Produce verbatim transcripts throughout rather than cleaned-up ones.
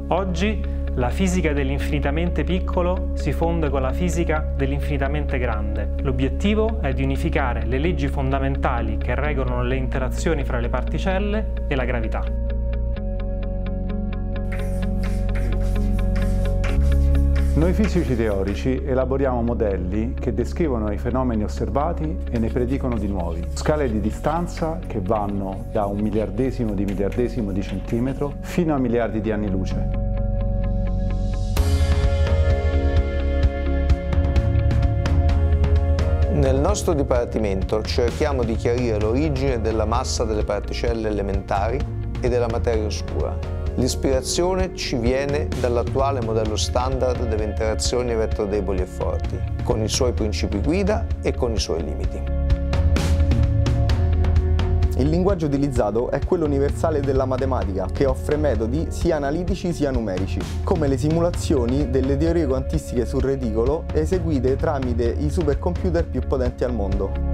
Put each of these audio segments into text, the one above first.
Oggi la fisica dell'infinitamente piccolo si fonde con la fisica dell'infinitamente grande. L'obiettivo è di unificare le leggi fondamentali che regolano le interazioni fra le particelle e la gravità. Noi fisici teorici elaboriamo modelli che descrivono i fenomeni osservati e ne predicono di nuovi. Scale di distanza che vanno da un miliardesimo di miliardesimo di centimetro fino a miliardi di anni luce. Nel nostro dipartimento cerchiamo di chiarire l'origine della massa delle particelle elementari e della materia oscura. L'ispirazione ci viene dall'attuale modello standard delle interazioni elettrodeboli e forti, con i suoi principi guida e con i suoi limiti. Il linguaggio utilizzato è quello universale della matematica, che offre metodi sia analitici sia numerici, come le simulazioni delle teorie quantistiche sul reticolo eseguite tramite i supercomputer più potenti al mondo.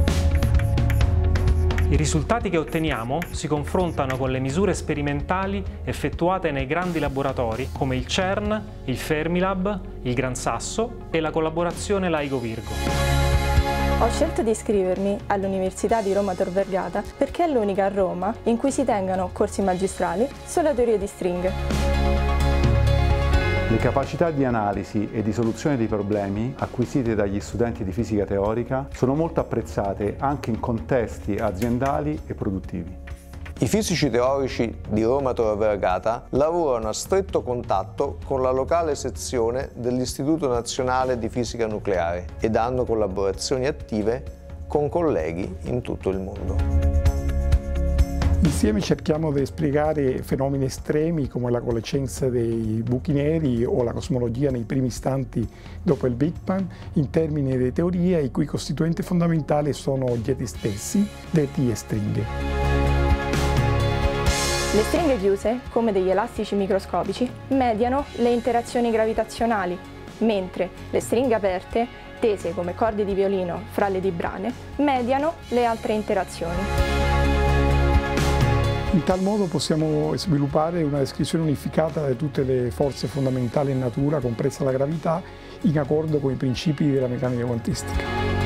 I risultati che otteniamo si confrontano con le misure sperimentali effettuate nei grandi laboratori come il CERN, il Fermilab, il Gran Sasso e la collaborazione LIGO-Virgo. Ho scelto di iscrivermi all'Università di Roma Tor Vergata perché è l'unica a Roma in cui si tengano corsi magistrali sulla teoria di stringhe. Le capacità di analisi e di soluzione dei problemi acquisite dagli studenti di fisica teorica sono molto apprezzate anche in contesti aziendali e produttivi. I fisici teorici di Roma Tor Vergata lavorano a stretto contatto con la locale sezione dell'Istituto Nazionale di Fisica Nucleare ed hanno collaborazioni attive con colleghi in tutto il mondo. Insieme cerchiamo di spiegare fenomeni estremi come la coalescenza dei buchi neri o la cosmologia nei primi istanti dopo il Big Bang in termini di teoria i cui costituenti fondamentali sono oggetti stessi, detti stringhe. Le stringhe chiuse, come degli elastici microscopici, mediano le interazioni gravitazionali, mentre le stringhe aperte, tese come corde di violino fra le dibrane, mediano le altre interazioni. In tal modo possiamo sviluppare una descrizione unificata di tutte le forze fondamentali in natura, compresa la gravità, in accordo con i principi della meccanica quantistica.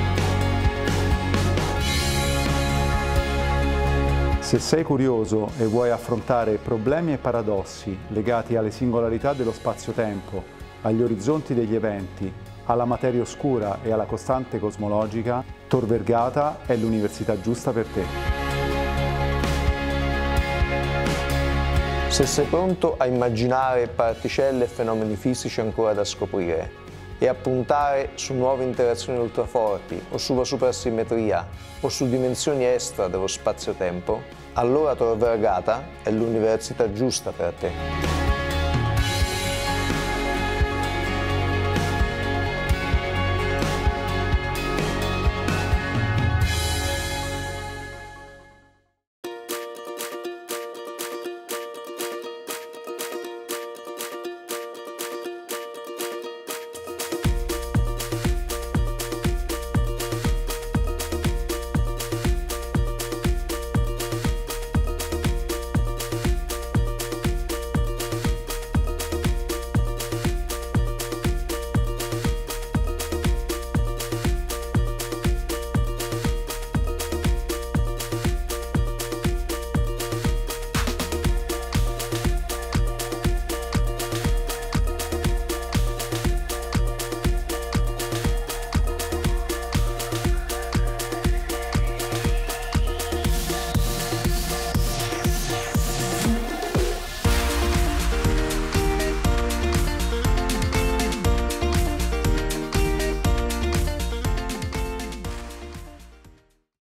Se sei curioso e vuoi affrontare problemi e paradossi legati alle singolarità dello spazio-tempo, agli orizzonti degli eventi, alla materia oscura e alla costante cosmologica, Tor Vergata è l'università giusta per te. Se sei pronto a immaginare particelle e fenomeni fisici ancora da scoprire e a puntare su nuove interazioni ultraforti o sulla supersimmetria o su dimensioni extra dello spazio-tempo, allora Tor Vergata è l'università giusta per te.